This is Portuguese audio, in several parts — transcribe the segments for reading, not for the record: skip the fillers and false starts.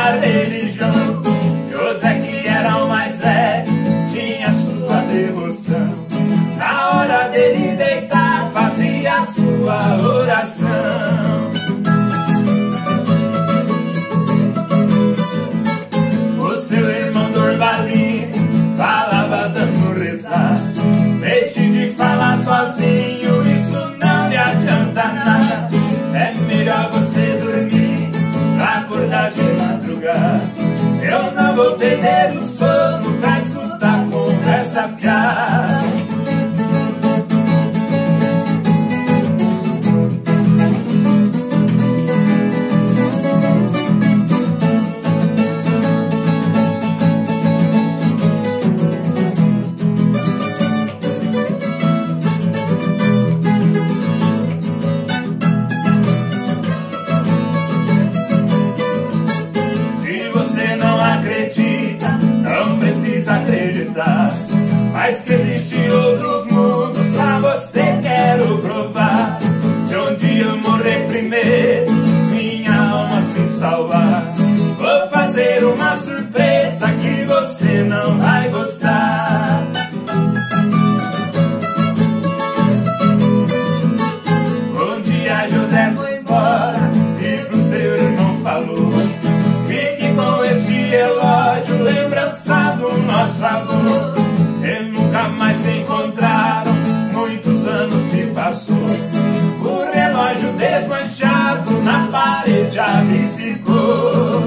da religião. José, que era o mais velho, tinha sua devoção. Na hora dele deitar, fazia a sua oração. O seu irmão Dorvalino falava dando rezar. Deixe de falar sozinho, isso não lhe adianta nada. É melhor você dormir pra acordar de madrugada. Eu não vou perder o sono pra escutar a conversa fiada. Não precisa acreditar, mas que existem outros mundos pra você quero provar. Se um dia eu morrer primeiro, minha alma se salvar, vou fazer uma surpresa que você não vai gostar. Um dia José foi embora e pro seu irmão falou: fique com este relógio, lembrança do nosso amor. E nunca mais se encontraram, muitos anos se passou. O relógio desmanchado na parede ali ficou.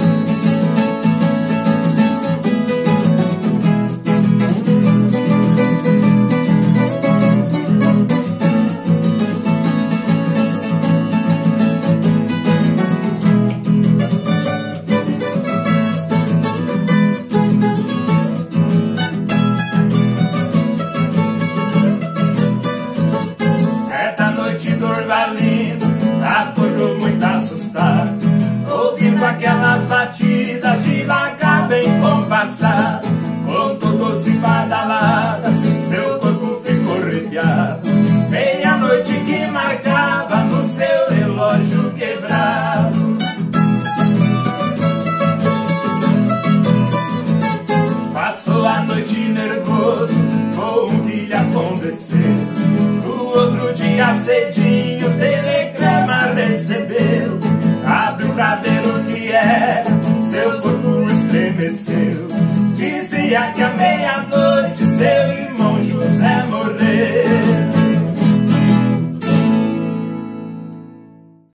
Acordou muito assustado, ouvindo aquelas batidas devagar bem compassado. Contou 12 badaladas, seu corpo ficou arrepiado. Meia-noite que marcava no seu relógio quebrado. Passou a noite nervoso com o que lhe aconteceu.